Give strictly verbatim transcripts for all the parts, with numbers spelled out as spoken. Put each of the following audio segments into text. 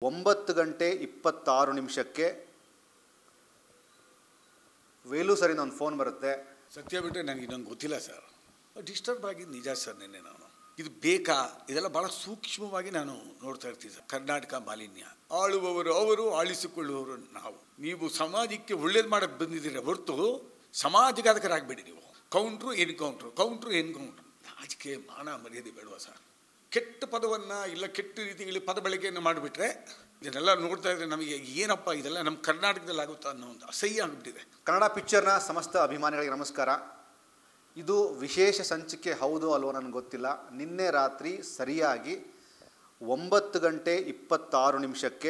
ಒಂಬತ್ತು ಗಂಟೆ ಇಪ್ಪತ್ತಾರು ನಿಮಿಷಕ್ಕೆ ವೇಲು ಸರಿಂದ ಒಂದು ಫೋನ್ ಬರುತ್ತೆ. ಸತ್ಯ ಬಿಟ್ಟರೆ ನನಗೆ ಇನ್ನೊಂದು ಗೊತ್ತಿಲ್ಲ ಸರ್. ಡಿಸ್ಟರ್ಬ್ ಆಗಿದ್ದು ನಿಜ ಸರ್. ನಿನ್ನೆ ನಾನು ಇದು ಬೇಕಾ ಇದೆಲ್ಲ ಭಾಳ ಸೂಕ್ಷ್ಮವಾಗಿ ನಾನು ನೋಡ್ತಾ ಇರ್ತೀನಿ ಸರ್. ಕರ್ನಾಟಕ ಮಾಲಿನ್ಯ, ಆಳುವವರು ಅವರು, ಆಳಿಸಿಕೊಳ್ಳುವವರು ನಾವು. ನೀವು ಸಮಾಜಕ್ಕೆ ಒಳ್ಳೇದು ಮಾಡೋಕ್ಕೆ ಬಂದಿದ್ದೀರ ಹೊರತು ಸಮಾಜಘಾತಕರಾಗಬೇಡಿ. ನೀವು ಕೌಂಟ್ರು ಎನ್ಕೌಂಟ್ರು, ಕೌಂಟ್ರು ಎನ್ಕೌಂಟ್ರು. ರಾಜಕೀಯ ಮಾನ ಮರ್ಯಾದೆ ಬೇಡವಾ ಸರ್? ಕೆಟ್ಟ ಪದವನ್ನು ಇಲ್ಲ ಕೆಟ್ಟ ರೀತಿಯಲ್ಲಿ ಪದ ಬಳಕೆಯನ್ನು ಮಾಡಿಬಿಟ್ರೆ ಇದನ್ನೆಲ್ಲ ನೋಡ್ತಾ ಇದ್ರೆ ನಮಗೆ ಏನಪ್ಪ ಇದೆಲ್ಲ ನಮ್ಮ ಕರ್ನಾಟಕದಲ್ಲಿ ಆಗುತ್ತಾ ಅನ್ನೋ ಒಂದು ಅಸಹ್ಯ ಆಗಿಬಿಟ್ಟಿದೆ. ಕನ್ನಡ ಪಿಕ್ಚರ್ನ ಸಮಸ್ತ ಅಭಿಮಾನಿಗಳಿಗೆ ನಮಸ್ಕಾರ. ಇದು ವಿಶೇಷ ಸಂಚಿಕೆ ಹೌದು ಅಲ್ವೋ ನನಗೆ ಗೊತ್ತಿಲ್ಲ. ನಿನ್ನೆ ರಾತ್ರಿ ಸರಿಯಾಗಿ ಒಂಬತ್ತು ಗಂಟೆ ಇಪ್ಪತ್ತಾರು ನಿಮಿಷಕ್ಕೆ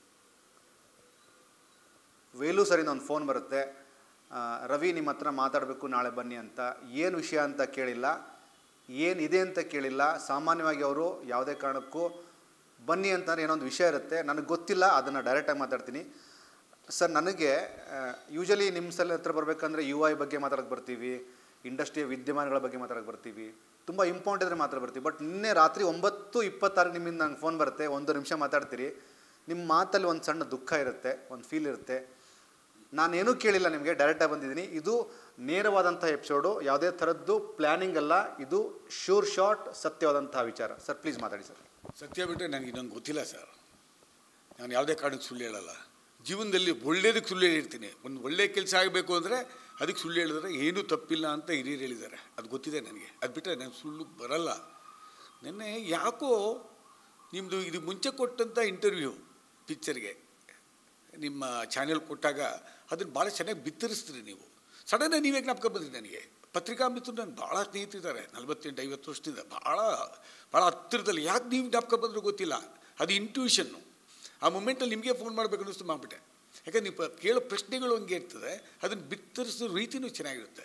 ವೇಲು ಸರಿಂದ ಒಂದು ಫೋನ್ ಬರುತ್ತೆ. ರವಿ ನಿಮ್ಮ ಹತ್ರ ಮಾತಾಡಬೇಕು ನಾಳೆ ಬನ್ನಿ ಅಂತ. ಏನು ವಿಷಯ ಅಂತ ಕೇಳಿಲ್ಲ, ಏನಿದೆ ಅಂತ ಕೇಳಿಲ್ಲ. ಸಾಮಾನ್ಯವಾಗಿ ಅವರು ಯಾವುದೇ ಕಾರಣಕ್ಕೂ ಬನ್ನಿ ಅಂತಂದರೆ ಏನೋ ಒಂದು ವಿಷಯ ಇರುತ್ತೆ, ನನಗೆ ಗೊತ್ತಿಲ್ಲ, ಅದನ್ನು ಡೈರೆಕ್ಟಾಗಿ ಮಾತಾಡ್ತೀನಿ. ಸರ್, ನನಗೆ ಯೂಶಲಿ ನಿಮ್ಮ ಸಲ ಹತ್ರ ಬರಬೇಕಂದ್ರೆ ಯು ಐ ಬಗ್ಗೆ ಮಾತಾಡೋಕ್ಕೆ ಬರ್ತೀವಿ, ಇಂಡಸ್ಟ್ರಿಯ ವಿದ್ಯಮಾನಗಳ ಬಗ್ಗೆ ಮಾತಾಡೋಕ್ಕೆ ಬರ್ತೀವಿ, ತುಂಬ ಇಂಪಾರ್ಟೆಂಟ್ ಇದ್ದರೆ ಮಾತ್ರ ಬರ್ತೀವಿ. ಬಟ್ ನಿನ್ನೆ ರಾತ್ರಿ ಒಂಬತ್ತು ಇಪ್ಪತ್ತಾರು ನಿಮ್ಮಿಂದ ನಂಗೆ ಫೋನ್ ಬರುತ್ತೆ, ಒಂದು ನಿಮಿಷ ಮಾತಾಡ್ತೀರಿ. ನಿಮ್ಮ ಮಾತಲ್ಲಿ ಒಂದು ಸಣ್ಣ ದುಃಖ ಇರುತ್ತೆ, ಒಂದು ಫೀಲ್ ಇರುತ್ತೆ. ನಾನೇನೂ ಕೇಳಿಲ್ಲ ನಿಮಗೆ, ಡೈರೆಕ್ಟಾಗಿ ಬಂದಿದ್ದೀನಿ. ಇದು ನೇರವಾದಂಥ ಎಪಿಸೋಡು, ಯಾವುದೇ ಥರದ್ದು ಪ್ಲ್ಯಾನಿಂಗ್ ಅಲ್ಲ. ಇದು ಶೂರ್ ಶಾರ್ಟ್ ಸತ್ಯವಾದಂಥ ವಿಚಾರ. ಸರ್ ಪ್ಲೀಸ್ ಮಾತಾಡಿ ಸರ್. ಸತ್ಯ ಬಿಟ್ಟರೆ ನನಗೆ ಇನ್ನೊಂದು ಗೊತ್ತಿಲ್ಲ ಸರ್. ನಾನು ಯಾವುದೇ ಕಾರಣಕ್ಕೆ ಸುಳ್ಳು ಹೇಳಲ್ಲ. ಜೀವನದಲ್ಲಿ ಒಳ್ಳೇದಕ್ಕೆ ಸುಳ್ಳು ಹೇಳಿರ್ತೀನಿ. ಒಂದು ಒಳ್ಳೆಯ ಕೆಲಸ ಆಗಬೇಕು ಅಂದರೆ ಅದಕ್ಕೆ ಸುಳ್ಳು ಹೇಳಿದ್ರೆ ಏನೂ ತಪ್ಪಿಲ್ಲ ಅಂತ ಹಿರಿಯರು ಹೇಳಿದ್ದಾರೆ. ಅದು ಗೊತ್ತಿದೆ ನನಗೆ. ಅದು ಬಿಟ್ಟರೆ ನಾನು ಸುಳ್ಳು ಬರಲ್ಲ. ನೆನ್ನೆ ಯಾಕೋ ನಿಮ್ಮದು ಇದು ಮುಂಚೆ ಕೊಟ್ಟಂಥ ಇಂಟರ್ವ್ಯೂ ಪಿಕ್ಚರ್ಗೆ ನಿಮ್ಮ ಚಾನೆಲ್ ಕೊಟ್ಟಾಗ ಅದನ್ನು ಭಾಳ ಚೆನ್ನಾಗಿ ಬಿತ್ತರಿಸ್ತೀರಿ ನೀವು. ಸಡನ್ನಾಗಿ ನೀವೇ ಜ್ಞಾಪಕ ಬಂದಿರಿ ನನಗೆ. ಪತ್ರಿಕಾ ಮಿತ್ರರು ನನಗೆ ಭಾಳ ಸ್ನೇಹಿತರಿದ್ದಾರೆ, ನಲ್ವತ್ತೆಂಟು ಐವತ್ತು ವರ್ಷದಿಂದ ಭಾಳ ಭಾಳ ಹತ್ತಿರದಲ್ಲಿ. ಯಾಕೆ ನೀವು ಜ್ಞಾಪಕ ಬಂದರೂ ಗೊತ್ತಿಲ್ಲ. ಅದು ಇಂಟ್ಯೂಷನ್ನು. ಆ ಮೂಮೆಂಟಲ್ಲಿ ನಿಮಗೆ ಫೋನ್ ಮಾಡಬೇಕು ಅನ್ನಿಸ್ತು, ಮಾಡಿಬಿಟ್ಟೆ. ಯಾಕಂದ್ರೆ ನೀವು ಕೇಳೋ ಪ್ರಶ್ನೆಗಳು ಹಂಗೆ ಇರ್ತದೆ, ಅದನ್ನು ಬಿತ್ತರಿಸೋ ರೀತಿಯೂ ಚೆನ್ನಾಗಿರುತ್ತೆ.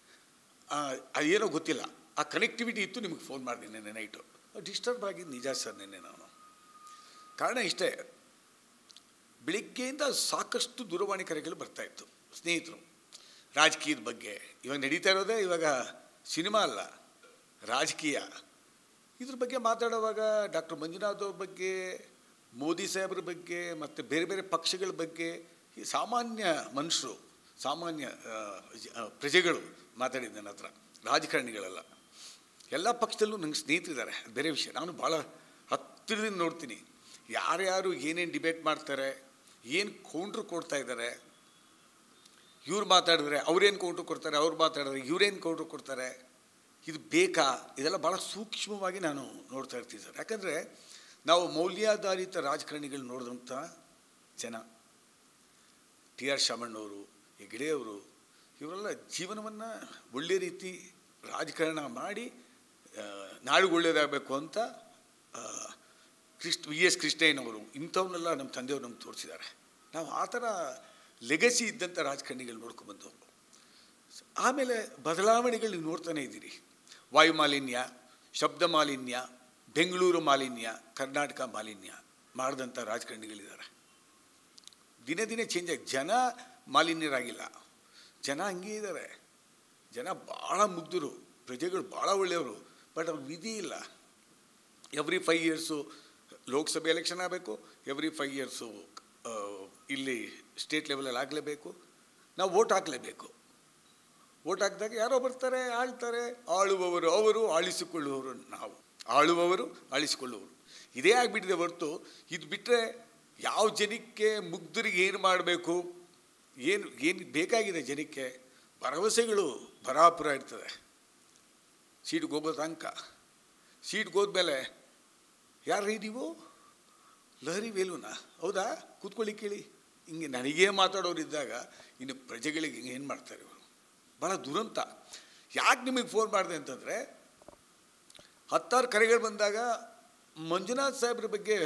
ಅದೇನೋ ಗೊತ್ತಿಲ್ಲ, ಆ ಕನೆಕ್ಟಿವಿಟಿ ಇತ್ತು. ನಿಮಗೆ ಫೋನ್ ಮಾಡಿದೆ ನೆನ್ನೆ ನೈಟು. ಡಿಸ್ಟರ್ಬ್ ಆಗಿದ್ದು ನಿಜ ಸರ್. ನೆನ್ನೆ ನಾನು ಕಾರಣ ಇಷ್ಟೇ, ಬೆಳಿಗ್ಗೆಯಿಂದ ಸಾಕಷ್ಟು ದೂರವಾಣಿ ಕರೆಗಳು ಬರ್ತಾಯಿತ್ತು ಸ್ನೇಹಿತರು ರಾಜಕೀಯದ ಬಗ್ಗೆ. ಇವಾಗ ನಡೀತಾ ಇರೋದೇ ಇವಾಗ ಸಿನಿಮಾ ಅಲ್ಲ, ರಾಜಕೀಯ. ಇದ್ರ ಬಗ್ಗೆ ಮಾತಾಡುವಾಗ ಡಾಕ್ಟರ್ ಮಂಜುನಾಥ್ ಅವ್ರ ಬಗ್ಗೆ, ಮೋದಿ ಸಾಹೇಬ್ರ ಬಗ್ಗೆ, ಮತ್ತು ಬೇರೆ ಬೇರೆ ಪಕ್ಷಗಳ ಬಗ್ಗೆ, ಈ ಸಾಮಾನ್ಯ ಮನುಷ್ಯರು, ಸಾಮಾನ್ಯ ಪ್ರಜೆಗಳು ಮಾತಾಡಿದ್ದು ನನ್ನ ಹತ್ರ, ರಾಜಕಾರಣಿಗಳೆಲ್ಲ. ಎಲ್ಲ ಪಕ್ಷದಲ್ಲೂ ನಂಗೆ ಸ್ನೇಹಿತರಿದ್ದಾರೆ, ಅದು ಬೇರೆ ವಿಷಯ. ನಾನು ಭಾಳ ಹತ್ತಿರದಿಂದ ನೋಡ್ತೀನಿ ಯಾರ್ಯಾರು ಏನೇನು ಡಿಬೇಟ್ ಮಾಡ್ತಾರೆ, ಏನು ಕೌಂಟ್ರು ಕೊಡ್ತಾ ಇದ್ದಾರೆ. ಇವ್ರು ಮಾತಾಡಿದ್ರೆ ಅವ್ರೇನು ಕೌಂಟ್ರು ಕೊಡ್ತಾರೆ, ಅವ್ರು ಮಾತಾಡಿದ್ರೆ ಇವ್ರೇನು ಕೌಂಟ್ರು ಕೊಡ್ತಾರೆ. ಇದು ಬೇಕಾ ಇದೆಲ್ಲ ಭಾಳ ಸೂಕ್ಷ್ಮವಾಗಿ ನಾನು ನೋಡ್ತಾ ಇರ್ತೀನಿ ಸರ್. ಯಾಕಂದರೆ ನಾವು ಮೌಲ್ಯಾಧಾರಿತ ರಾಜಕಾರಣಿಗಳು ನೋಡಿದಂಥ ಜನ, ಟಿ ಆರ್ ಶಾಮಣ್ಣವರು, ಹೆಗ್ಡೆಯವರು, ಇವರೆಲ್ಲ ಜೀವನವನ್ನು ಒಳ್ಳೆ ರೀತಿ ರಾಜಕಾರಣ ಮಾಡಿ ನಾಡಿಗೆ ಒಳ್ಳೆಯದಾಗಬೇಕು ಅಂತ ಕ್ರಿಸ್ಟ್ ವಿ ಎಸ್ ಕೃಷ್ಣಯ್ಯನವರು, ಇಂಥವನ್ನೆಲ್ಲ ನಮ್ಮ ತಂದೆಯವರು ನಮ್ಗೆ ತೋರಿಸಿದ್ದಾರೆ. ನಾವು ಆ ಥರ ಲೆಗಸಿ ಇದ್ದಂಥ ರಾಜಕಾರಣಿಗಳು ನೋಡ್ಕೊಂಬಂದವರು. ಆಮೇಲೆ ಬದಲಾವಣೆಗಳು ನೀವು ನೋಡ್ತಾನೆ ಇದ್ದೀರಿ. ವಾಯು ಮಾಲಿನ್ಯ, ಶಬ್ದ ಮಾಲಿನ್ಯ, ಬೆಂಗಳೂರು ಮಾಲಿನ್ಯ, ಕರ್ನಾಟಕ ಮಾಲಿನ್ಯ ಮಾಡಿದಂಥ ರಾಜಕಾರಣಿಗಳಿದ್ದಾರೆ. ದಿನೇ ದಿನೇ ಚೇಂಜ್ ಆಗಿ ಜನ ಮಾಲಿನ್ಯರಾಗಿಲ್ಲ, ಜನ ಹಂಗೆ ಇದ್ದಾರೆ. ಜನ ಭಾಳ ಮುಗ್ಧರು, ಪ್ರಜೆಗಳು ಭಾಳ ಒಳ್ಳೆಯವರು. ಬಟ್ ಅವ್ರು ವಿಧಿ ಇಲ್ಲ. ಎವ್ರಿ ಫೈವ್ ಇಯರ್ಸು ಲೋಕಸಭೆ ಎಲೆಕ್ಷನ್ ಆಗಬೇಕು, ಎವ್ರಿ ಫೈವ್ ಇಯರ್ಸು ಇಲ್ಲಿ ಸ್ಟೇಟ್ ಲೆವೆಲಲ್ಲಿ ಆಗಲೇಬೇಕು, ನಾವು ವೋಟ್ ಹಾಕಲೇಬೇಕು. ವೋಟ್ ಹಾಕಿದಾಗ ಯಾರೋ ಬರ್ತಾರೆ, ಆಳ್ತಾರೆ. ಆಳುವವರು ಅವರು, ಆಳಿಸಿಕೊಳ್ಳುವವರು ನಾವು. ಆಳುವವರು ಆಳಿಸಿಕೊಳ್ಳುವವರು ಇದೇ ಆಗಿಬಿಟ್ಟಿದೆ ಹೊರತು ಇದು ಬಿಟ್ಟರೆ ಯಾವ ಜನಕ್ಕೆ ಮುಗ್ಧರಿಗೆ ಏನು ಮಾಡಬೇಕು, ಏನು ಏನು ಬೇಕಾಗಿದೆ ಜನಕ್ಕೆ, ಭರವಸೆಗಳು ಬರಾಪುರ ಇರ್ತದೆ. ಸೀಟ್ಗೆ ಹೋಗೋ ತನಕ, ಸೀಟ್ಗೆ ಹೋದ್ಮೇಲೆ ಯಾರು ನೀವು ಲಹರಿ ವೇಲುನಾ, ಹೌದಾ, ಕೂತ್ಕೊಳ್ಳಿ ಕೇಳಿ, ಹಿಂಗೆ ನನಗೇ ಮಾತಾಡೋರು ಇದ್ದಾಗ ಇನ್ನು ಪ್ರಜೆಗಳಿಗೆ ಹಿಂಗೆ ಏನು ಮಾಡ್ತಾರೆ ಇವರು. ಭಾಳ ದುರಂತ. ಯಾಕೆ ನಿಮಗೆ ಫೋನ್ ಮಾಡಿದೆ ಅಂತಂದರೆ, ಹತ್ತಾರು ಕರೆಗಳು ಬಂದಾಗ ಮಂಜುನಾಥ್ ಸಾಹೇಬ್ರ ಬಗ್ಗೆ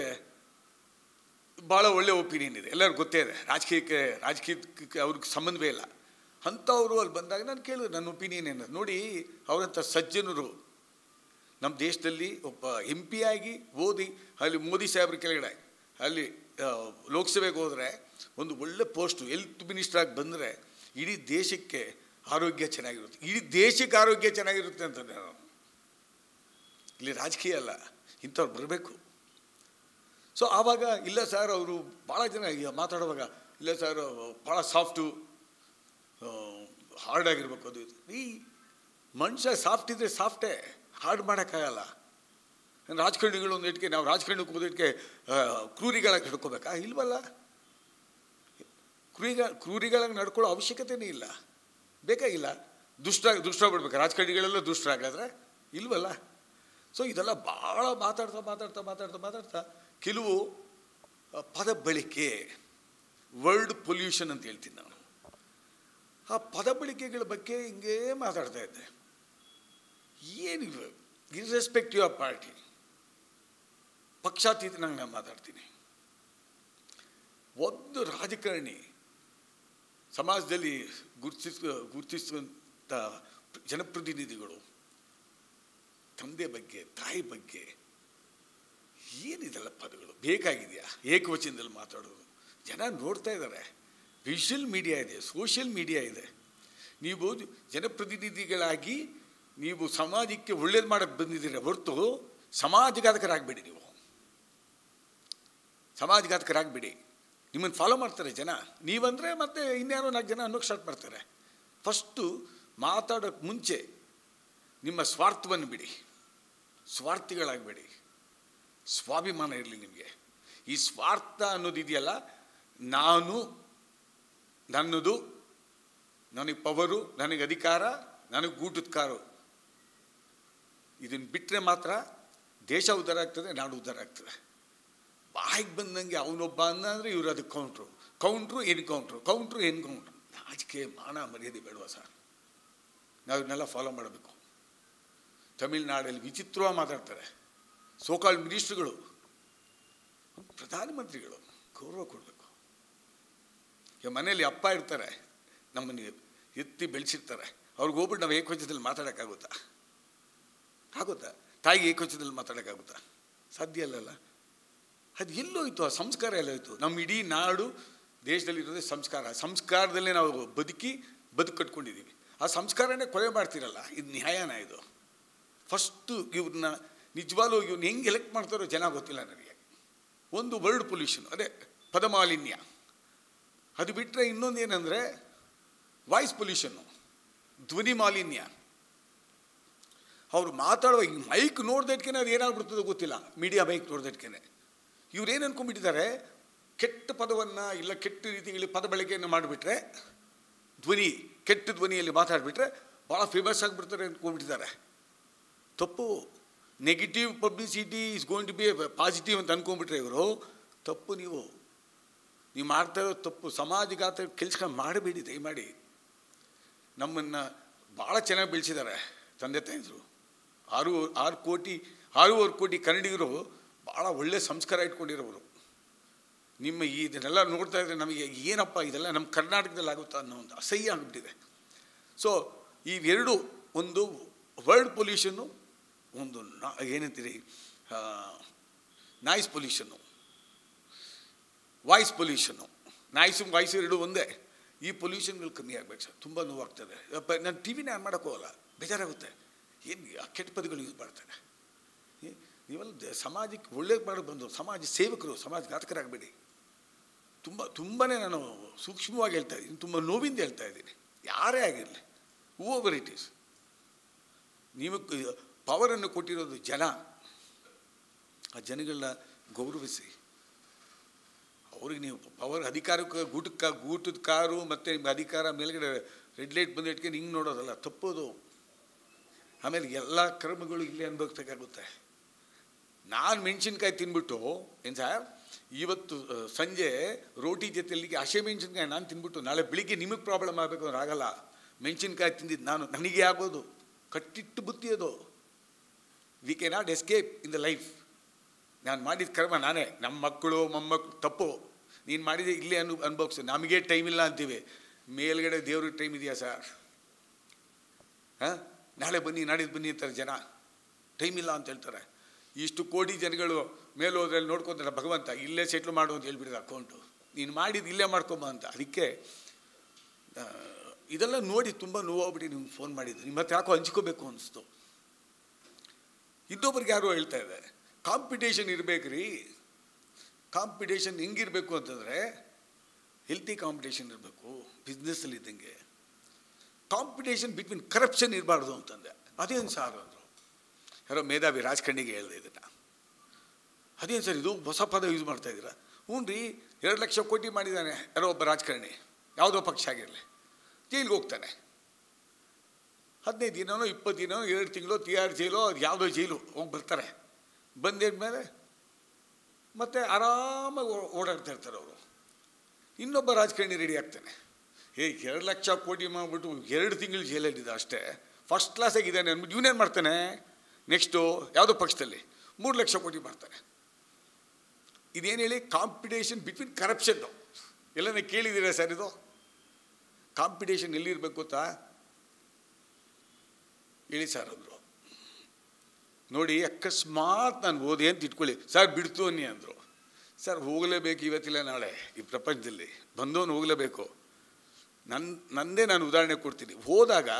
ಭಾಳ ಒಳ್ಳೆಯ ಒಪಿನಿಯನ್ ಇದೆ, ಎಲ್ಲರಿಗೂ ಗೊತ್ತೇ ಇದೆ. ರಾಜಕೀಯಕ್ಕೆ ರಾಜಕೀಯಕ್ಕೆ ಅವ್ರಿಗೆ ಸಂಬಂಧವೇ ಇಲ್ಲ. ಅಂಥವರು ಅಲ್ಲಿ ಬಂದಾಗ ನಾನು ಕೇಳಿದೆ ನನ್ನ ಒಪಿನಿಯನ್ ಏನು. ನೋಡಿ, ಅವರಂಥ ಸಜ್ಜನರು ನಮ್ಮ ದೇಶದಲ್ಲಿ ಒಬ್ಬ ಎಂ ಪಿ ಆಗಿ ಓದಿ ಅಲ್ಲಿ ಮೋದಿ ಸಾಹೇಬ್ರ ಕೆಳಗಡೆ ಅಲ್ಲಿ ಲೋಕಸಭೆಗೆ ಹೋದರೆ ಒಂದು ಒಳ್ಳೆ ಪೋಸ್ಟು ಹೆಲ್ತ್ ಮಿನಿಸ್ಟ್ರಾಗಿ ಬಂದರೆ ಇಡೀ ದೇಶಕ್ಕೆ ಆರೋಗ್ಯ ಚೆನ್ನಾಗಿರುತ್ತೆ, ಇಡೀ ದೇಶಕ್ಕೆ ಆರೋಗ್ಯ ಚೆನ್ನಾಗಿರುತ್ತೆ ಅಂತಂದೆ ನಾನು. ಇಲ್ಲಿ ರಾಜಕೀಯ ಅಲ್ಲ, ಇಂಥವ್ರು ಬರಬೇಕು. ಸೊ ಆವಾಗ ಇಲ್ಲ ಸರ್ ಅವರು ಭಾಳ ಜನ ಮಾತಾಡುವಾಗ ಇಲ್ಲ ಸರ್ ಭಾಳ ಸಾಫ್ಟು ಹಾರ್ಡ್ ಆಗಿರ್ಬೇಕು ಅದು ಈ ಮನುಷ್ಯ ಸಾಫ್ಟ್ ಇದ್ದರೆ ಸಾಫ್ಟೇ, ಹಾರ್ಡ್ ಮಾಡೋಕ್ಕಾಗಲ್ಲ. ರಾಜಕಾರಣಿಗಳು ಒಂದು ಇಟ್ಕೆ ನಾವು ರಾಜಕಾರಣಕ್ಕೆ ಹೋದಕ್ಕೆ ಕ್ರೂರಿಗಳಾಗಿ ನಡ್ಕೋಬೇಕಾ? ಇಲ್ವಲ್ಲ. ಕ್ರೂರಿಗ ಕ್ರೂರಿಗಳಾಗಿ ನಡ್ಕೊಳ್ಳೋ ಅವಶ್ಯಕತೆಯೇ ಇಲ್ಲ, ಬೇಕಾಗಿಲ್ಲ. ದುಷ್ಟ ದುಷ್ಟ ಬಿಡ್ಬೇಕು, ರಾಜಕಾರಣಿಗಳೆಲ್ಲ ದುಷ್ಟರಾಗಾದ್ರೆ ಇಲ್ವಲ್ಲ. ಸೊ ಇದೆಲ್ಲ ಭಾಳ ಮಾತಾಡ್ತಾ ಮಾತಾಡ್ತಾ ಮಾತಾಡ್ತಾ ಮಾತಾಡ್ತಾ ಕೆಲವು ಪದ ಬಳಕೆ, ವರ್ಡ್ ಪೊಲ್ಯೂಷನ್ ಅಂತ ಹೇಳ್ತೀನಿ ನಾನು. ಆ ಪದ ಬಳಕೆಗಳ ಬಗ್ಗೆ ಹಿಂಗೇ ಮಾತಾಡ್ತಾ ಇದ್ದೆ. ಏನಿವೆ ಇರ್ರೆಸ್ಪೆಕ್ಟಿವ್ ಆಫ್ ಪಾರ್ಟಿ, ಪಕ್ಷಾತೀತನಾಗಿ ನಾನು ಮಾತಾಡ್ತೀನಿ. ಒಂದು ರಾಜಕಾರಣಿ ಸಮಾಜದಲ್ಲಿ ಗುರುತಿಸ್ ಗುರುತಿಸುವಂಥ ಜನಪ್ರತಿನಿಧಿಗಳು ತಂದೆ ಬಗ್ಗೆ, ತಾಯಿ ಬಗ್ಗೆ ಏನಿದೆಲ್ಲ ಪದಗಳು ಬೇಕಾಗಿದೆಯಾ? ಏಕವಚನದಲ್ಲಿ ಮಾತಾಡೋದು. ಜನ ನೋಡ್ತಾ ಇದ್ದಾರೆ, ವಿಷುವಲ್ ಮೀಡಿಯಾ ಇದೆ, ಸೋಷಿಯಲ್ ಮೀಡಿಯಾ ಇದೆ. ನೀವು ಜನಪ್ರತಿನಿಧಿಗಳಾಗಿ ನೀವು ಸಮಾಜಕ್ಕೆ ಒಳ್ಳೇದು ಮಾಡೋಕ್ಕೆ ಬಂದಿದ್ದೀರ ಹೊರತು ಸಮಾಜಘಾತಕರಾಗಬೇಡಿ. ನೀವು ಸಮಾಜಘಾತಕರಾಗಬೇಡಿ. ನಿಮ್ಮನ್ನು ಫಾಲೋ ಮಾಡ್ತಾರೆ ಜನ. ನೀವಂದರೆ ಮತ್ತೆ ಇನ್ಯಾರೋ ನಾಲ್ಕು ಜನ ಅನ್ನೋಕ್ಕೆ ಸ್ಟಾರ್ಟ್ ಮಾಡ್ತಾರೆ. ಫಸ್ಟು ಮಾತಾಡೋಕ್ಕೆ ಮುಂಚೆ ನಿಮ್ಮ ಸ್ವಾರ್ಥವನ್ನು ಬಿಡಿ, ಸ್ವಾರ್ಥಿಗಳಾಗಬೇಡಿ. ಸ್ವಾಭಿಮಾನ ಇರಲಿ ನಿಮಗೆ. ಈ ಸ್ವಾರ್ಥ ಅನ್ನೋದಿದೆಯಲ್ಲ, ನಾನು, ನನ್ನದು, ನನಗೆ ಪವರು, ನನಗೆ ಅಧಿಕಾರ, ನನಗೆ ಗೂಟದ ಕಾರು, ಇದನ್ನು ಬಿಟ್ಟರೆ ಮಾತ್ರ ದೇಶ ಉದ್ಧಾರ ಆಗ್ತದೆ, ನಾಡು ಉದ್ಧಾರ ಆಗ್ತದೆ. ಬಾಯಿಗೆ ಬಂದಂಗೆ ಅವನೊಬ್ಬ ಅಂದರೆ ಇವರು ಅದಕ್ಕೆ ಕೌಂಟ್ರು, ಕೌಂಟ್ರು ಏನು ಕೌಂಟ್ರು, ಕೌಂಟ್ರು ಏನು ಕೌಂಟ್ರು. ನಾಚಿಕೆ ಮಾನ ಮರ್ಯಾದೆ ಬೇಡವಾ ಸರ್? ನಾವು ಇವನ್ನೆಲ್ಲ ಫಾಲೋ ಮಾಡಬೇಕು. ತಮಿಳ್ನಾಡಲ್ಲಿ ವಿಚಿತ್ರವಾಗಿ ಮಾತಾಡ್ತಾರೆ ಸೋಕಾಲ್ ಮಿನಿಸ್ಟ್ರುಗಳು, ಪ್ರಧಾನಮಂತ್ರಿಗಳು ಗೌರವ ಕೊಡಬೇಕು. ಈಗ ಮನೇಲಿ ಅಪ್ಪ ಇರ್ತಾರೆ, ನಮ್ಮನ್ನು ಎತ್ತಿ ಬೆಳೆಸಿರ್ತಾರೆ, ಅವ್ರಿಗೆ ಹೋಗ್ಬಿಟ್ಟು ನಾವು ಏಕವಚನದಲ್ಲಿ ಮಾತಾಡೋಕ್ಕಾಗುತ್ತಾ? ಆಗುತ್ತಾ? ತಾಯಿಗೆ ಏಕವಚನದಲ್ಲಿ ಮಾತಾಡೋಕ್ಕಾಗುತ್ತಾ? ಸಾಧ್ಯ ಅಲ್ಲಲ್ಲ. ಅದು ಎಲ್ಲೋಯ್ತು? ಆ ಸಂಸ್ಕಾರ ಎಲ್ಲೋಯ್ತು? ನಮ್ಮ ಇಡೀ ನಾಡು ದೇಶದಲ್ಲಿರೋದೇ ಸಂಸ್ಕಾರ. ಸಂಸ್ಕಾರದಲ್ಲೇ ನಾವು ಬದುಕಿ ಬದುಕು ಕಟ್ಕೊಂಡಿದ್ದೀವಿ. ಆ ಸಂಸ್ಕಾರನೇ ಕೊಲೆ ಮಾಡ್ತಿರಲ್ಲ, ಇದು ನ್ಯಾಯನ? ಇದು ಫಸ್ಟು ಇವ್ರನ್ನ ನಿಜವಾಗ್ಲೂ ಇವ್ರನ್ನ ಹೆಂಗೆ ಎಲೆಕ್ಟ್ ಮಾಡ್ತಾರೋ ಜನ ಗೊತ್ತಿಲ್ಲ ನನಗೆ. ಒಂದು ವರ್ಡ್ ಪೊಲ್ಯೂಷನ್, ಅದೇ ಪದಮಾಲಿನ್ಯ. ಅದು ಬಿಟ್ಟರೆ ಇನ್ನೊಂದು ಏನಂದರೆ ವಾಯ್ಸ್ ಪೊಲ್ಯೂಷನ್ನು, ಧ್ವನಿ ಮಾಲಿನ್ಯ. ಅವರು ಮಾತಾಡುವ ಈ ಮೈಕ್ ನೋಡ್ದಟ್ಕೆ ಅದು ಏನಾಗ್ಬಿಡ್ತದೋ ಗೊತ್ತಿಲ್ಲ. ಮೀಡಿಯಾ ಮೈಕ್ ನೋಡ್ದಟ್ಕೆ ಇವ್ರೇನು ಅಂದ್ಕೊಂಡ್ಬಿಟ್ಟಿದ್ದಾರೆ, ಕೆಟ್ಟ ಪದವನ್ನು ಇಲ್ಲ ಕೆಟ್ಟ ರೀತಿಯಲ್ಲಿ ಪದ ಬಳಕೆಯನ್ನು ಮಾಡಿಬಿಟ್ರೆ, ಧ್ವನಿ ಕೆಟ್ಟ ಧ್ವನಿಯಲ್ಲಿ ಮಾತಾಡಿಬಿಟ್ರೆ ಭಾಳ ಫೇಮಸ್ ಆಗಿಬಿಡ್ತಾರೆ ಅಂದ್ಕೊಂಡ್ಬಿಟ್ಟಿದ್ದಾರೆ. ತಪ್ಪು. Negative publicity is going to be positive ಅಂತ ಅಂದ್ಕೊಂಡ್ಬಿಟ್ರೆ ಇವರು ತಪ್ಪು. ನೀವು ನೀವು ಮಾಡ್ತಾ ಇರೋ ತಪ್ಪು. ಸಮಾಜಘಾತ ಕೆಲಸಗಳು ಮಾಡಬೇಡಿ ದಯಮಾಡಿ. ನಮ್ಮನ್ನು ಭಾಳ ಚೆನ್ನಾಗಿ ಬೆಳೆಸಿದ್ದಾರೆ ತಂದೆ ತಾಯಿದ್ರು. ಆರು ಆರು ಕೋಟಿ ಆರೂವರೆ ಕೋಟಿ ಕನ್ನಡಿಗರು ಭಾಳ ಒಳ್ಳೆ ಸಂಸ್ಕಾರ ಇಟ್ಕೊಂಡಿರೋರು. ನಿಮ್ಮ ಇದನ್ನೆಲ್ಲ ನೋಡ್ತಾ ಇದ್ದರೆ ನಮಗೆ ಏನಪ್ಪ ಇದೆಲ್ಲ ನಮ್ಮ ಕರ್ನಾಟಕದಲ್ಲಿ ಆಗುತ್ತಾ ಅನ್ನೋ ಒಂದು ಅಸಹ್ಯ ಆಗಿಬಿಟ್ಟಿದೆ. ಸೊ ಇವೆರಡು, ಒಂದು ವರ್ಡ್ ಪೊಲ್ಯೂಷನ್ನು, ಒಂದು ನಾ ಏನಂತೀರಿ noise pollution, voice pollution. Noise voice ಎರಡು ಒಂದೇ. ಈ ಪೊಲ್ಯೂಷನ್ಗಳು ಕಮ್ಮಿ ಆಗಬೇಕು ಸರ್. ತುಂಬ ನೋವಾಗ್ತದೆ. ನಾನು ಟಿ ವಿನೇ ಆನ್ ಮಾಡೋಕ್ಕೋಗಲ್ಲ, ಬೇಜಾರಾಗುತ್ತೆ. ಏನು ಕೆಟ್ಟ ಪದಗಳು ಯೂಸ್ ಮಾಡ್ತಾರೆ. ನೀವೆಲ್ಲ ಸಮಾಜಕ್ಕೆ ಒಳ್ಳೇದು ಮಾಡೋದು ಬಂದು ಸಮಾಜ ಸೇವಕರು, ಸಮಾಜಘಾತಕರಾಗಬೇಡಿ. ತುಂಬ ತುಂಬಾ ನಾನು ಸೂಕ್ಷ್ಮವಾಗಿ ಹೇಳ್ತಾ ಇದ್ದೀನಿ, ತುಂಬ ನೋವಿಂದ ಹೇಳ್ತಾ ಇದ್ದೀನಿ. ಯಾರೇ ಆಗಿರಲಿ, ಹೂವರ್ ಇಟ್ ಈಸ್. ನೀವು ಪವರನ್ನು ಕೊಟ್ಟಿರೋದು ಜನ. ಆ ಜನಗಳನ್ನ ಗೌರವಿಸಿ. ಅವ್ರಿಗೆ ನೀವು ಪವರ್, ಅಧಿಕಾರಕ್ಕೆ ಗೂಟಕ್ಕೆ ಗೂಟದ ಕಾರು ಮತ್ತು ನಿಮ್ಮ ಅಧಿಕಾರ ಮೇಲ್ಗಡೆ ರೆಡ್ ಲೈಟ್ ಬಂದು ಇಟ್ಕೊಂಡು ಹಿಂಗೆ ನೋಡೋದಲ್ಲ, ತಪ್ಪೋದು. ಆಮೇಲೆ ಎಲ್ಲ ಕರ್ಮಗಳು ಇಲ್ಲೇ ಅನುಭವಿಸ್ಬೇಕಾಗುತ್ತೆ. ನಾನು ಮೆಣಸಿನ್ಕಾಯಿ ತಿನ್ಬಿಟ್ಟು, ಏನು ಸರ್ ಇವತ್ತು ಸಂಜೆ ರೋಟಿ ಜೊತೆಯಲ್ಲಿಗೆ ಹಸೆ ಮೆಣಸಿನ್ಕಾಯಿ ನಾನು ತಿನ್ಬಿಟ್ಟು ನಾಳೆ ಬೆಳಿಗ್ಗೆ ನಿಮಗೆ ಪ್ರಾಬ್ಲಮ್ ಆಗಬೇಕು ಅಂದ್ರೆ ಆಗಲ್ಲ. ಮೆಣಸಿನ್ಕಾಯಿ ತಿಂದಿದ್ದು ನಾನು, ನನಗೆ ಆಗೋದು ಕಟ್ಟಿಟ್ಟು ಬುತ್ತಿ ಅದು. We can not escape in the life. ನಾನು ಮಾಡಿದ ಕರ್ಮ ನಾನೇ. ನಮ್ಮ ಮಕ್ಕಳು ಮೊಮ್ಮಕ್ಕಳು ತಪ್ಪು. ನೀನು ಮಾಡಿದೆ ಇಲ್ಲೇ ಅನು ಅನುಭವಿಸು. ನಮಗೆ ಟೈಮ್ ಇಲ್ಲ ಅಂತೀವಿ, ಮೇಲ್ಗಡೆ ದೇವ್ರಿಗೆ ಟೈಮ್ ಇದೆಯಾ ಸರ್? ಹಾಂ, ನಾಳೆ ಬನ್ನಿ ನಾಡಿದ್ದು ಬನ್ನಿ ಅಂತಾರೆ ಜನ. ಟೈಮ್ ಇಲ್ಲ ಅಂತ ಹೇಳ್ತಾರೆ. ಇಷ್ಟು ಕೋಟಿ ಜನಗಳು ಮೇಲೆ ಹೋದ್ರಲ್ಲಿ ನೋಡ್ಕೊತಾರೆ ಭಗವಂತ. ಇಲ್ಲೇ ಸೆಟ್ಲ್ ಮಾಡು ಅಂತ ಹೇಳ್ಬಿಡಿದ ಅಕೌಂಟು. ನೀನು ಮಾಡಿದ್ದು ಇಲ್ಲೇ ಮಾಡ್ಕೊಂಬ ಅಂತ. ಅದಕ್ಕೆ ಇದೆಲ್ಲ ನೋಡಿ ತುಂಬ ನೋವಾಗ್ಬಿಟ್ಟು ನಿಮ್ಗೆ ಫೋನ್ ಮಾಡಿದ್ದು. ನಿಮ್ಮ ಹತ್ರ ಯಾಕೋ ಹಂಚ್ಕೋಬೇಕು ಅನಿಸ್ತು. ಇನ್ನೊಬ್ರಿಗೆ ಯಾರೋ ಹೇಳ್ತಾ ಇದ್ದಾರೆ, ಕಾಂಪಿಟೇಷನ್ ಇರಬೇಕ್ರಿ. ಕಾಂಪಿಟೇಷನ್ ಹೆಂಗಿರಬೇಕು ಅಂತಂದರೆ ಹೆಲ್ತಿ ಕಾಂಪಿಟೇಷನ್ ಇರಬೇಕು. ಬಿಸ್ನೆಸ್ಸಲ್ಲಿ ಇದ್ದಂಗೆ ಕಾಂಪಿಟೇಷನ್ ಬಿಟ್ವೀನ್ ಕರಪ್ಷನ್ ಇರಬಾರ್ದು ಅಂತಂದೆ. ಅದೇನು ಸಾರ್ ಅಂದರು. ಯಾರೋ ಮೇಧಾವಿ ರಾಜಕಾರಣಿಗೆ ಹೇಳಿದೆ ಇದನ್ನು. ಅದೇನು ಸರ್ ಇದು ಹೊಸ ಪದ ಯೂಸ್ ಮಾಡ್ತಾಯಿದ್ದೀರಾ? ಹ್ಞೂ ರೀ, ಎರಡು ಲಕ್ಷ ಕೋಟಿ ಮಾಡಿದ್ದಾನೆ ಯಾರೋ ಒಬ್ಬ ರಾಜಕಾರಣಿ, ಯಾವುದೋ ಪಕ್ಷ ಆಗಿರಲಿ, ಜೈಲಿಗೆ ಹೋಗ್ತಾನೆ. ಹದಿನೈದು ದಿನನೋ ಇಪ್ಪತ್ತು ದಿನನೋ ಎರಡು ತಿಂಗಳು ತಿಹಾರ್ ಜೈಲೋ ಅದು ಯಾವುದೋ ಜೈಲು ಹೋಗಿ ಬರ್ತಾರೆ. ಬಂದಿದ್ಮೇಲೆ ಮತ್ತೆ ಆರಾಮಾಗಿ ಓಡಾಡ್ತಾ ಇರ್ತಾರೆ ಅವರು. ಇನ್ನೊಬ್ಬ ರಾಜಕಾರಣಿ ರೆಡಿ ಆಗ್ತಾನೆ. ಏ ಎರಡು ಲಕ್ಷ ಕೋಟಿ ಮಾಡಿಬಿಟ್ಟು ಎರಡು ತಿಂಗಳು ಜೈಲಲ್ಲಿದ್ದ ಅಷ್ಟೇ, ಫಸ್ಟ್ ಕ್ಲಾಸಾಗಿದ್ದಾನೆ ಅಂದ್ಬಿಟ್ಟು ಇವನೇನು ಮಾಡ್ತಾನೆ, ನೆಕ್ಸ್ಟು ಯಾವುದೋ ಪಕ್ಷದಲ್ಲಿ ಮೂರು ಲಕ್ಷ ಕೋಟಿ ಮಾಡ್ತಾನೆ. ಇದೇನು ಹೇಳಿ, ಕಾಂಪಿಟೇಷನ್ ಬಿಟ್ವೀನ್ ಕರಪ್ಷನ್ನು. ಎಲ್ಲನೇ ಕೇಳಿದ್ದೀರಾ ಸರ್ ಇದು? ಕಾಂಪಿಟೇಷನ್ ಎಲ್ಲಿರ್ಬೇಕು ಗೊತ್ತಾ? ಹೇಳಿ ಸರ್ ಅಂದರು. ನೋಡಿ, ಅಕಸ್ಮಾತ್ ನಾನು ಓದಿ ಅಂತ ಇಟ್ಕೊಳ್ಳಿ, ಸರ್ ಬಿಡ್ತು ಅನ್ನಿ ಅಂದರು. ಸರ್ ಹೋಗಲೇಬೇಕು ಇವತ್ತಿಲ್ಲ ನಾಳೆ, ಈ ಪ್ರಪಂಚದಲ್ಲಿ ಬಂದವನು ಹೋಗಲೇಬೇಕು. ನನ್ನ ನನ್ನದೇ ನಾನು ಉದಾಹರಣೆ ಕೊಡ್ತೀನಿ. ಹೋದಾಗ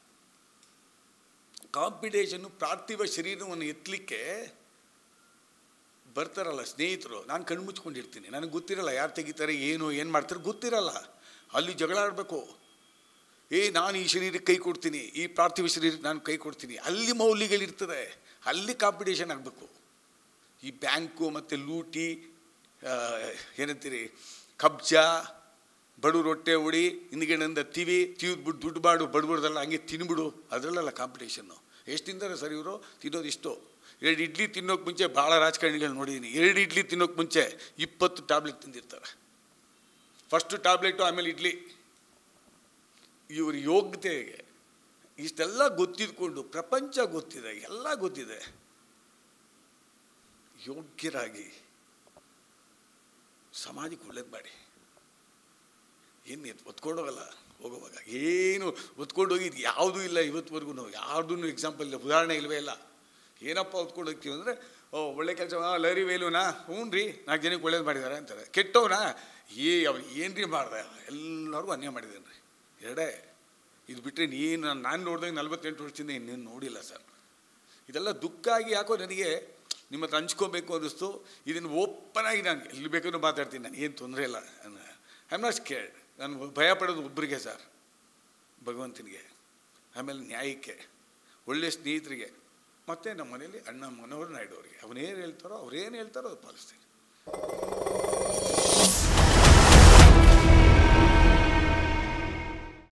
ಕಾಂಪಿಟೇಷನ್ನು ಪಾರ್ಥಿವ ಶರೀರವನ್ನು ಎತ್ತಲಿಕ್ಕೆ ಬರ್ತಾರಲ್ಲ ಸ್ನೇಹಿತರು, ನಾನು ಕಣ್ಣು ಮುಚ್ಕೊಂಡಿರ್ತೀನಿ, ನನಗೆ ಗೊತ್ತಿರಲ್ಲ ಯಾರು ತೆಗಿತಾರೆ, ಏನು ಏನು ಮಾಡ್ತಾರೆ ಗೊತ್ತಿರಲ್ಲ. ಅಲ್ಲಿ ಜಗಳ ಆಡಬೇಕು. ಏ ನಾನು ಈ ಶರೀರಕ್ಕೆ ಕೈ ಕೊಡ್ತೀನಿ, ಈ ಪಾರ್ಥಿವ ಶರೀರಕ್ಕೆ ನಾನು ಕೈ ಕೊಡ್ತೀನಿ. ಅಲ್ಲಿ ಮೌಲ್ಯಗಳಿರ್ತದೆ, ಅಲ್ಲಿ ಕಾಂಪಿಟೇಷನ್ ಆಗಬೇಕು. ಈ ಬ್ಯಾಂಕು ಮತ್ತು ಲೂಟಿ, ಏನಂತೀರಿ, ಕಬ್ಜಾ, ಬಡವ್ರ ಹೊಟ್ಟೆ ಹೊಡಿ, ಹಿಂದ್ಗಡೆಯಿಂದ ತಿವಿ ತಿವಿದ್ಬಿಟ್ಟು ದುಡ್ಡು ಮಾಡು, ಬಡವ್ರದಲ್ಲ ಹಂಗೆ ತಿನ್ಬಿಡು, ಅದರಲ್ಲ ಕಾಂಪಿಟೇಷನ್ನು. ಎಷ್ಟು ತಿಂತಾರೆ ಸರ್ ಇವರು? ತಿನ್ನೋದು ಇಷ್ಟು. ಎರಡು ಇಡ್ಲಿ ತಿನ್ನೋಕೆ ಮುಂಚೆ ಭಾಳ ರಾಜಕಾರಣಿಗಳು ನೋಡಿದ್ದೀನಿ, ಎರಡು ಇಡ್ಲಿ ತಿನ್ನೋಕೆ ಮುಂಚೆ ಇಪ್ಪತ್ತು ಟ್ಯಾಬ್ಲೆಟ್ ತಿಂದಿರ್ತಾರೆ. ಫಸ್ಟು ಟ್ಯಾಬ್ಲೆಟು, ಆಮೇಲೆ ಇಡ್ಲಿ. ಇವ್ರ ಯೋಗ್ಯತೆಗೆ ಇಷ್ಟೆಲ್ಲ ಗೊತ್ತಿದ್ಕೊಂಡು, ಪ್ರಪಂಚ ಗೊತ್ತಿದೆ, ಎಲ್ಲ ಗೊತ್ತಿದೆ, ಯೋಗ್ಯರಾಗಿ ಸಮಾಜಕ್ಕೆ ಒಳ್ಳೇದು ಮಾಡಿ. ಏನು ಒತ್ಕೊಂಡೋಗಲ್ಲ ಹೋಗೋವಾಗ, ಏನು ಒತ್ಕೊಂಡು ಹೋಗಿದ್ದು ಯಾವುದೂ ಇಲ್ಲ ಇವತ್ತುವರೆಗೂ. ನಾವು ಯಾವುದೂ ಎಕ್ಸಾಂಪಲ್ ಇಲ್ಲ, ಉದಾಹರಣೆ ಇಲ್ಲವೇ ಇಲ್ಲ. ಏನಪ್ಪ ಹೊತ್ಕೊಂಡು ಹೋಗ್ತೀವಿ ಅಂದರೆ, ಓ ಒಳ್ಳೆ ಕೆಲಸ, ಲರಿ ವೇಲುನಾ, ಹ್ಞೂ ರೀ ನಾಲ್ಕು ಜನಕ್ಕೆ ಒಳ್ಳೇದು ಮಾಡಿದ್ದಾರೆ ಅಂತಾರೆ. ಕೆಟ್ಟವನಾ, ಏ ಅವ್ರು ಏನು ರೀ ಮಾಡ್ದೆ, ಎಲ್ಲರಿಗೂ ಅನ್ಯಾಯ ಮಾಡಿದ್ದೇನೆ ರೀ, ಎರಡೇ. ಇದು ಬಿಟ್ಟರೆ ನೀನು ನಾನು ನೋಡಿದಾಗ ನಲ್ವತ್ತೆಂಟು ವರ್ಷದಿಂದ ಇನ್ನೇನು ನೋಡಿಲ್ಲ ಸರ್. ಇದೆಲ್ಲ ದುಃಖ ಆಗಿ ಯಾಕೋ ನನಗೆ ನಿಮ್ಮ ಹತ್ರ ಹಂಚ್ಕೋಬೇಕು ಅನ್ನಿಸ್ತು. ಇದನ್ನು ಓಪನಾಗಿ ನಾನು ಎಲ್ಲಿ ಬೇಕಾದ್ರೂ ಮಾತಾಡ್ತೀನಿ, ನಾನು ಏನು ತೊಂದರೆ ಇಲ್ಲ. I am not scared. ನಾನು ಭಯ ಪಡೋದು ಒಬ್ಬರಿಗೆ ಸರ್, ಭಗವಂತನಿಗೆ, ಆಮೇಲೆ ನ್ಯಾಯಕ್ಕೆ, ಒಳ್ಳೆಯ ಸ್ನೇಹಿತರಿಗೆ, ಮತ್ತು ನಮ್ಮ ಮನೇಲಿ ಅಣ್ಣ ಮನೋಹರ್ ನಾಯ್ಡು ಅವರಿಗೆ. ಅವನೇನು ಹೇಳ್ತಾರೋ ಅವ್ರೇನು ಹೇಳ್ತಾರೋ ಅದು ಪಾಲಿಸ್ತೀನಿ.